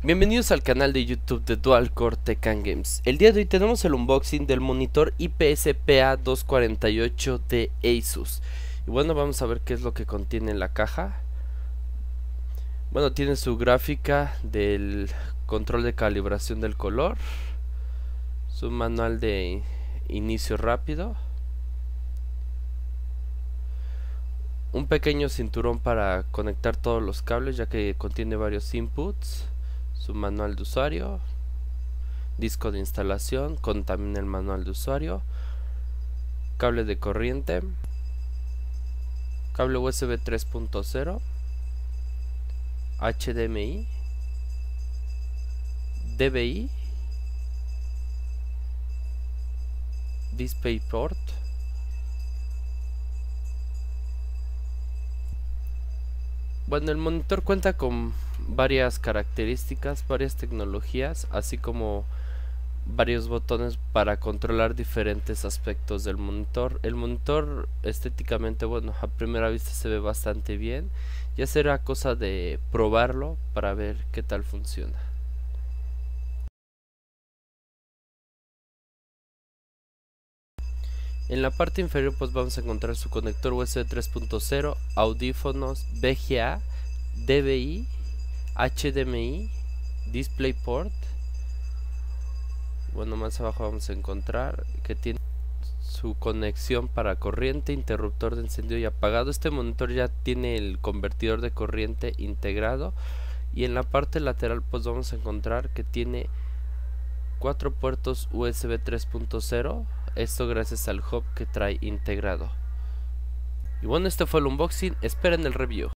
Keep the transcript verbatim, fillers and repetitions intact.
Bienvenidos al canal de YouTube de Dual Core Tech and Games. El día de hoy tenemos el unboxing del monitor I P S P A doscientos cuarenta y ocho de Asus. Y bueno, vamos a ver qué es lo que contiene la caja. Bueno, tiene su gráfica del control de calibración del color, su manual de inicio rápido, un pequeño cinturón para conectar todos los cables ya que contiene varios inputs, su manual de usuario, disco de instalación con también el manual de usuario, cable de corriente, cable U S B tres punto cero, H D M I, D V I, DisplayPort, bueno, el monitor cuenta con varias características, varias tecnologías, así como varios botones para controlar diferentes aspectos del monitor. El monitor estéticamente, bueno, a primera vista se ve bastante bien. Ya será cosa de probarlo para ver qué tal funciona. En la parte inferior pues vamos a encontrar su conector U S B tres punto cero, audífonos, V G A, D V I, H D M I, DisplayPort. Bueno, más abajo vamos a encontrar que tiene su conexión para corriente, interruptor de encendido y apagado. Este monitor ya tiene el convertidor de corriente integrado. Y en la parte lateral pues vamos a encontrar que tiene cuatro puertos U S B tres punto cero. Esto gracias al hub que trae integrado. Y bueno, este fue el unboxing. Esperen el review.